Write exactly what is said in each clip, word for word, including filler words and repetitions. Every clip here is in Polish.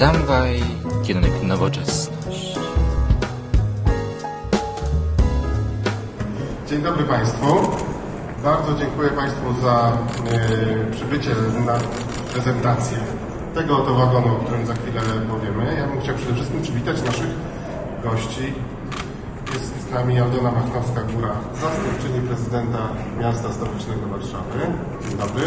Tramwaj, kierunek nowoczesność. Dzień dobry Państwu. Bardzo dziękuję Państwu za y, przybycie na prezentację tego oto wagonu, o którym za chwilę powiemy. Ja bym chciał przede wszystkim przywitać naszych gości. Jest z nami Aldona Machnowska-Góra, zastępczyni prezydenta miasta stołecznego Warszawy. Dzień dobry.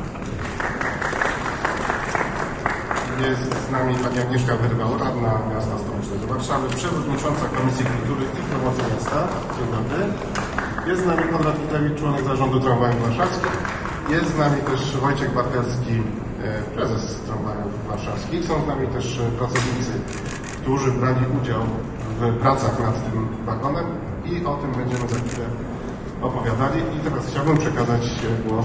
Jest z nami pani Agnieszka Wyrwał, radna miasta stołecznego Warszawy, przewodnicząca Komisji Kultury i Promocji Miasta. Dzień dobry. Jest z nami Konrad Witewicz, członek zarządu Tramwajów Warszawskich. Jest z nami też Wojciech Bartelski, prezes Tramwajów Warszawskich. Są z nami też pracownicy, którzy brali udział w pracach nad tym wagonem i o tym będziemy za chwilę opowiadali. I teraz chciałbym przekazać głos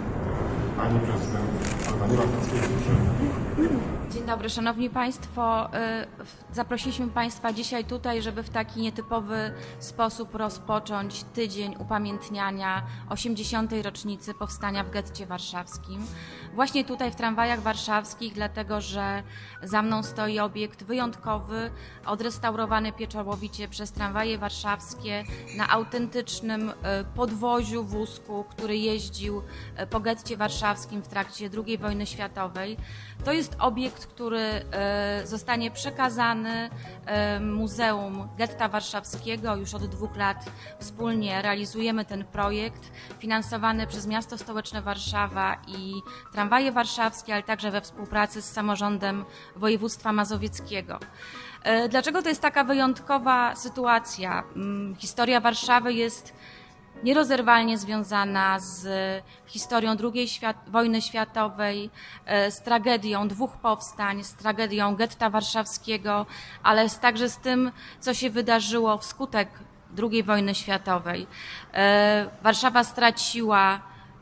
pani prezydent Aldonie Machnowskiej-Górze. Dzień dobry, Szanowni Państwo. Zaprosiliśmy Państwa dzisiaj tutaj, żeby w taki nietypowy sposób rozpocząć tydzień upamiętniania osiemdziesiątej rocznicy powstania w getcie warszawskim. Właśnie tutaj w Tramwajach Warszawskich, dlatego że za mną stoi obiekt wyjątkowy, odrestaurowany pieczołowicie przez Tramwaje Warszawskie na autentycznym podwoziu wózku, który jeździł po getcie warszawskim w trakcie drugiej wojny światowej. To jest obiekt, który zostanie przekazany Muzeum Getta Warszawskiego. Już od dwóch lat wspólnie realizujemy ten projekt, finansowany przez Miasto Stołeczne Warszawa i Tramwaje Warszawskie, ale także we współpracy z samorządem województwa mazowieckiego. Dlaczego to jest taka wyjątkowa sytuacja? Historia Warszawy jest nierozerwalnie związana z historią drugiej świat, wojny światowej, z tragedią dwóch powstań, z tragedią getta warszawskiego, ale także z tym, co się wydarzyło wskutek drugiej wojny światowej. Warszawa straciła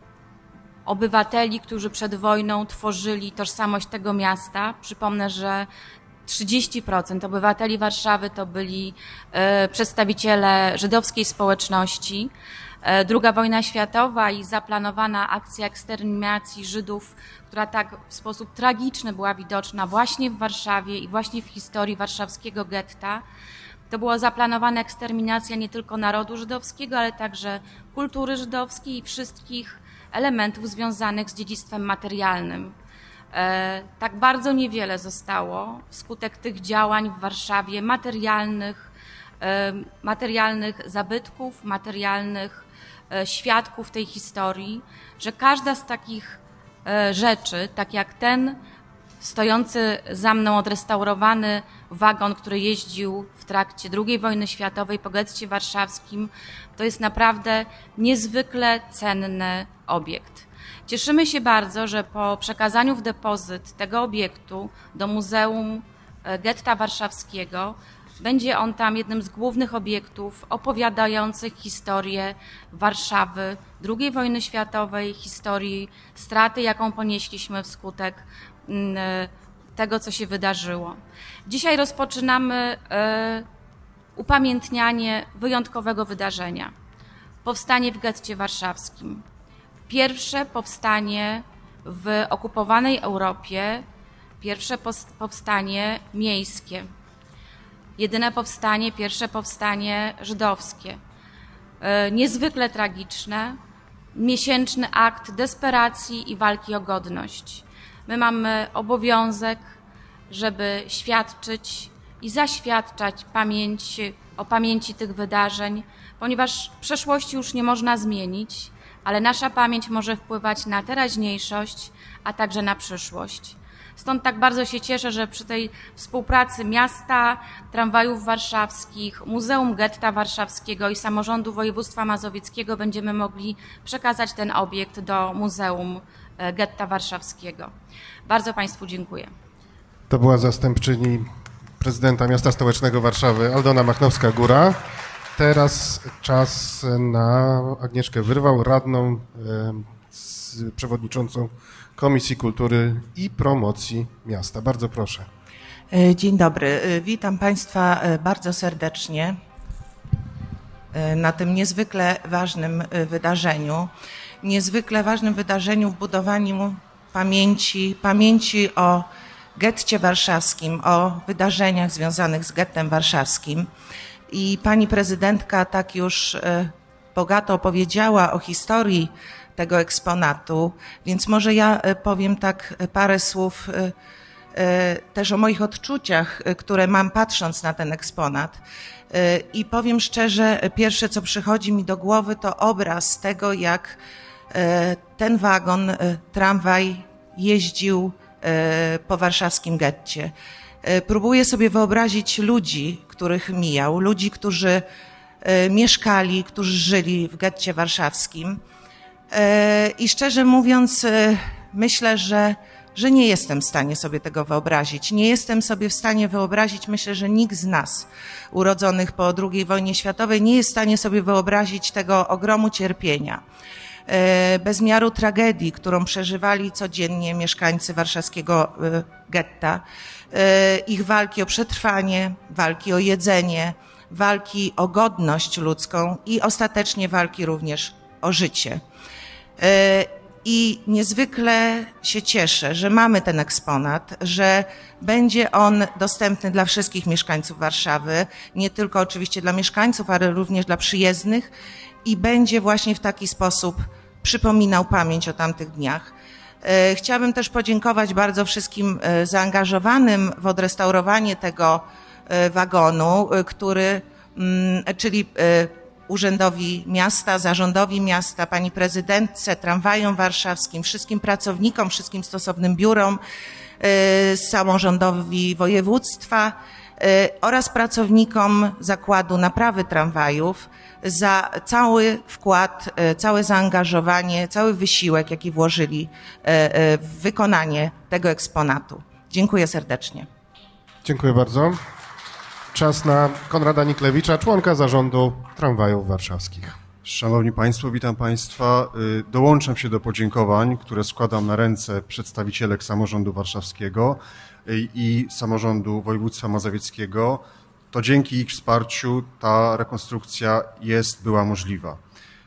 obywateli, którzy przed wojną tworzyli tożsamość tego miasta. Przypomnę, że trzydzieści procent obywateli Warszawy to byli przedstawiciele żydowskiej społeczności. Druga wojna światowa i zaplanowana akcja eksterminacji Żydów, która tak w sposób tragiczny była widoczna właśnie w Warszawie i właśnie w historii warszawskiego getta. To była zaplanowana eksterminacja nie tylko narodu żydowskiego, ale także kultury żydowskiej i wszystkich elementów związanych z dziedzictwem materialnym. Tak bardzo niewiele zostało wskutek tych działań w Warszawie materialnych, materialnych zabytków, materialnych świadków tej historii, że każda z takich rzeczy, tak jak ten stojący za mną odrestaurowany wagon, który jeździł w trakcie drugiej wojny światowej po getcie warszawskim, to jest naprawdę niezwykle cenny obiekt. Cieszymy się bardzo, że po przekazaniu w depozyt tego obiektu do Muzeum Getta Warszawskiego będzie on tam jednym z głównych obiektów opowiadających historię Warszawy, drugiej wojny światowej, historii straty, jaką ponieśliśmy wskutek tego, co się wydarzyło. Dzisiaj rozpoczynamy upamiętnianie wyjątkowego wydarzenia. Powstanie w getcie warszawskim. Pierwsze powstanie w okupowanej Europie, pierwsze powstanie miejskie. Jedyne powstanie, pierwsze powstanie żydowskie. Niezwykle tragiczne, miesięczny akt desperacji i walki o godność. My mamy obowiązek, żeby świadczyć i zaświadczać pamięć, o pamięci tych wydarzeń, ponieważ przeszłości już nie można zmienić, ale nasza pamięć może wpływać na teraźniejszość, a także na przyszłość. Stąd tak bardzo się cieszę, że przy tej współpracy miasta, Tramwajów Warszawskich, Muzeum Getta Warszawskiego i Samorządu Województwa Mazowieckiego będziemy mogli przekazać ten obiekt do Muzeum Getta Warszawskiego. Bardzo Państwu dziękuję. To była zastępczyni prezydenta Miasta Stołecznego Warszawy Aldona Machnowska-Góra. Teraz czas na Agnieszkę Wyrwał, radną, z przewodniczącą Komisji Kultury i Promocji Miasta. Bardzo proszę. Dzień dobry. Witam Państwa bardzo serdecznie na tym niezwykle ważnym wydarzeniu. Niezwykle ważnym wydarzeniu w budowaniu pamięci, pamięci o getcie warszawskim, o wydarzeniach związanych z gettem warszawskim. I pani prezydentka tak już bogato opowiedziała o historii tego eksponatu, więc może ja powiem tak parę słów też o moich odczuciach, które mam patrząc na ten eksponat. I powiem szczerze, pierwsze co przychodzi mi do głowy to obraz tego, jak ten wagon, tramwaj jeździł po warszawskim getcie. Próbuję sobie wyobrazić ludzi, których mijał, ludzi, którzy mieszkali, którzy żyli w getcie warszawskim. I szczerze mówiąc, myślę, że, że nie jestem w stanie sobie tego wyobrazić. Nie jestem sobie w stanie wyobrazić, myślę, że nikt z nas urodzonych po drugiej wojnie światowej nie jest w stanie sobie wyobrazić tego ogromu cierpienia, bezmiaru tragedii, którą przeżywali codziennie mieszkańcy warszawskiego getta, ich walki o przetrwanie, walki o jedzenie, walki o godność ludzką i ostatecznie walki również o życie. I niezwykle się cieszę, że mamy ten eksponat, że będzie on dostępny dla wszystkich mieszkańców Warszawy, nie tylko oczywiście dla mieszkańców, ale również dla przyjezdnych i będzie właśnie w taki sposób przypominał pamięć o tamtych dniach. Chciałabym też podziękować bardzo wszystkim zaangażowanym w odrestaurowanie tego wagonu, który, czyli Urzędowi Miasta, Zarządowi Miasta, pani prezydentce, tramwajom warszawskim, wszystkim pracownikom, wszystkim stosownym biurom, samorządowi województwa oraz pracownikom Zakładu Naprawy Tramwajów za cały wkład, całe zaangażowanie, cały wysiłek, jaki włożyli w wykonanie tego eksponatu. Dziękuję serdecznie. Dziękuję bardzo. Czas na Konrada Niklewicza, członka Zarządu Tramwajów Warszawskich. Szanowni Państwo, witam Państwa. Dołączam się do podziękowań, które składam na ręce przedstawicielek samorządu warszawskiego i samorządu województwa mazowieckiego. To dzięki ich wsparciu ta rekonstrukcja jest, była możliwa.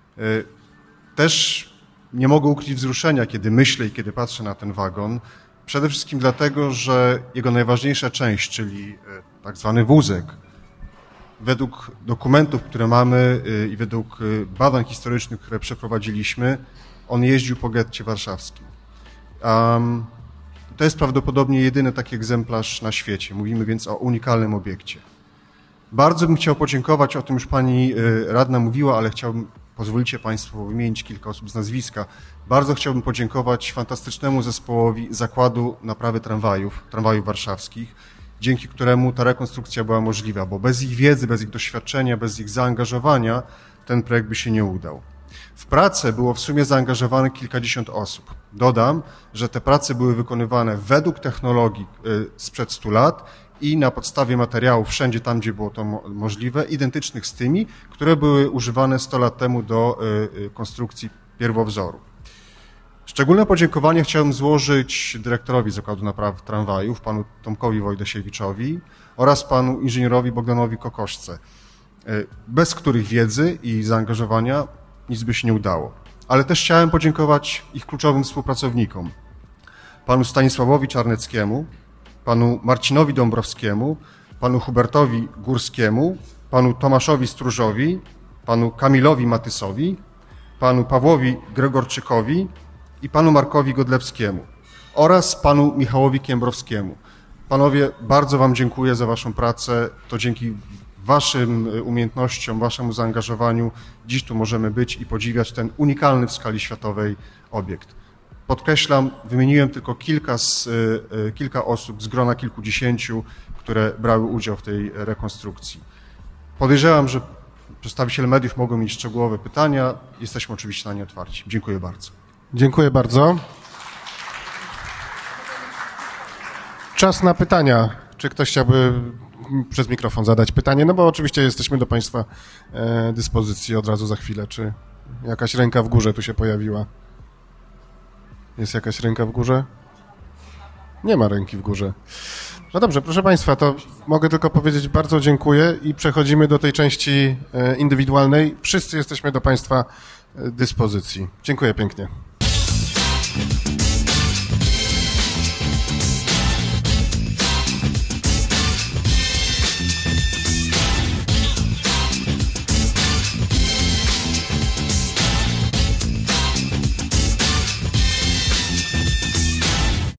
Też nie mogę ukryć wzruszenia, kiedy myślę i kiedy patrzę na ten wagon. Przede wszystkim dlatego, że jego najważniejsza część, czyli tak zwany wózek, według dokumentów, które mamy i według badań historycznych, które przeprowadziliśmy, on jeździł po getcie warszawskim. Um, to jest prawdopodobnie jedyny taki egzemplarz na świecie. Mówimy więc o unikalnym obiekcie. Bardzo bym chciał podziękować, o tym już pani radna mówiła, ale chciałbym, pozwolicie Państwo wymienić kilka osób z nazwiska. Bardzo chciałbym podziękować fantastycznemu zespołowi Zakładu Naprawy Tramwajów, Tramwajów Warszawskich, dzięki któremu ta rekonstrukcja była możliwa, bo bez ich wiedzy, bez ich doświadczenia, bez ich zaangażowania ten projekt by się nie udał. W pracę było w sumie zaangażowanych kilkadziesiąt osób. Dodam, że te prace były wykonywane według technologii sprzed stu lat i na podstawie materiałów wszędzie tam, gdzie było to możliwe, identycznych z tymi, które były używane sto lat temu do konstrukcji pierwowzoru. Szczególne podziękowanie chciałem złożyć dyrektorowi Zakładu Naprawy Tramwajów, panu Tomkowi Wojdasiewiczowi oraz panu inżynierowi Bogdanowi Kokoszce, bez których wiedzy i zaangażowania nic by się nie udało. Ale też chciałem podziękować ich kluczowym współpracownikom, panu Stanisławowi Czarneckiemu, panu Marcinowi Dąbrowskiemu, panu Hubertowi Górskiemu, panu Tomaszowi Stróżowi, panu Kamilowi Matysowi, panu Pawłowi Gregorczykowi i panu Markowi Godlewskiemu oraz panu Michałowi Kiełbrowskiemu. Panowie, bardzo wam dziękuję za waszą pracę. To dzięki waszym umiejętnościom, waszemu zaangażowaniu dziś tu możemy być i podziwiać ten unikalny w skali światowej obiekt. Podkreślam, wymieniłem tylko kilka, z, kilka osób z grona kilkudziesięciu, które brały udział w tej rekonstrukcji. Podejrzewam, że przedstawiciele mediów mogą mieć szczegółowe pytania. Jesteśmy oczywiście na nie otwarci. Dziękuję bardzo. Dziękuję bardzo. Czas na pytania. Czy ktoś chciałby przez mikrofon zadać pytanie? No bo oczywiście jesteśmy do Państwa dyspozycji od razu za chwilę. Czy jakaś ręka w górze tu się pojawiła? Jest jakaś ręka w górze? Nie ma ręki w górze. No dobrze, proszę Państwa, to mogę tylko powiedzieć bardzo dziękuję i przechodzimy do tej części indywidualnej. Wszyscy jesteśmy do Państwa dyspozycji. Dziękuję pięknie.